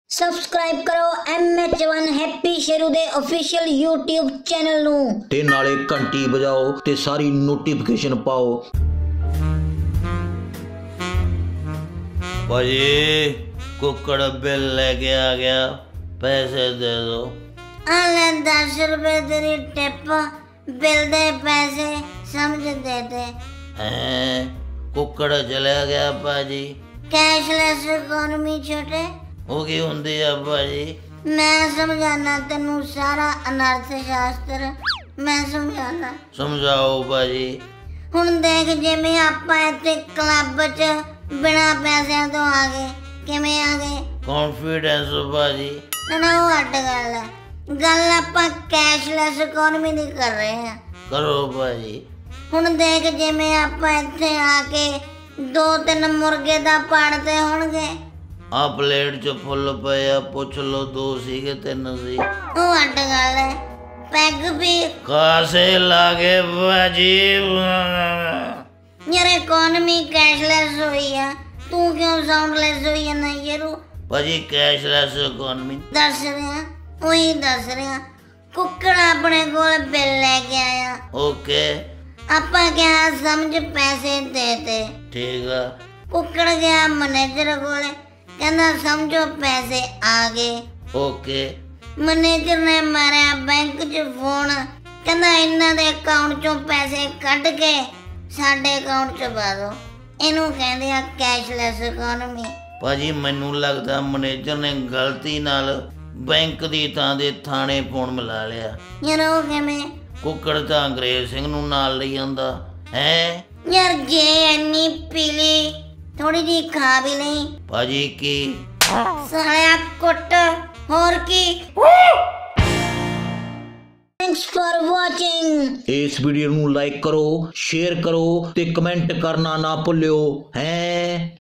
Subscribe करो MH1 happy Sheru दे official YouTube channel नू ते नाले घंटी बजाओ ते सारी नोटिफिकेशन पाओ। भाजी कुकड़ बिल लेके आ गया, पैसे दे दो। आले 10 रुपए तेरी टिप, बिल दे पैसे समझ दे दे। हैं कुकड़ चला गया भाजी। कैशलेस इकोनॉमी छोटे वो की हुंदी है भाजी? मैं समझाना तेनू सारा अनर्थ शास्त्र मैं समझाना। समझाओ भाजी। हुण देख जिवें आपां इत्थे क्लब च बिना पैसिਆਂ ਤੋਂ आ गए, किवें आ गए? कॉन्फिडेंस भाजी। ना वो हट गल आपां कैशलेस इकोनॉमी दी कर रहे हैं। करो भाजी। हुण देख जिवें आपां इत्थे आके 2-3 मुर्गे दा पाड़ते होणगे। आ प्लेट च फुल पे आ, पुछ लो 2 सीगे 3 सी। वो हट गल है, पैग भी कासे लागे भाजी। यार इकोनॉमी कैशलेस हुई है, तू क्यों साउंडलेस हुई है? ना यारू भाजी कैशलेस इकोनॉमी दस रहा, वही दस रहा। कुकड़ अपने कोल बिल लेके आया, ओके आपा क्या समझ पैसे देते। ठीक है। कुकड़ गया मैनेजर कोले, कहना समझो पैसे आ गए। ओके मैनेजर ने मारिया बैंक च फोन, कहना इन्हां दे अकाउंट चों पैसे कट के साडे अकाउंट च पा दो। इनू कहंदे आ कैशलेस इकोनॉमी। भाजी मैनू लगदा मैनेजर ने गलती नाल बैंक दी थां दे थाणे फोन मिला लिया। यार वो किवें? कुकड़ तां अंग्रेज सिंह नू नाल लई आंदा है। यार जे इन्नी पीली थोड़ी जी खा भी नहीं भाजी की सालिया कुट होर की। Thanks for watching. इस वीडियो नू लाइक करो, शेयर करो ते कमेंट करना ना भुल्लियो हैं।